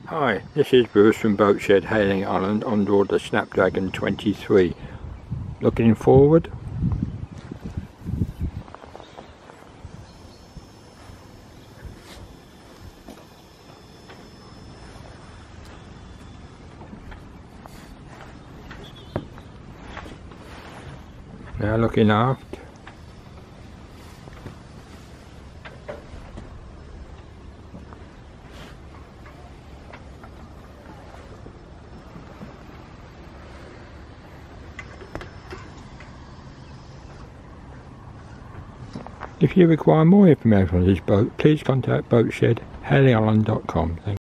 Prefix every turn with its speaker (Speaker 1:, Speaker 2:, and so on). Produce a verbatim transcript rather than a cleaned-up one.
Speaker 1: Hi, this is Bruce from Boatshed, Hailing Island, on board the Snapdragon twenty-three. Looking forward. Now looking aft. If you require more information on this boat, please contact boatshed hailing island dot com. Thank you.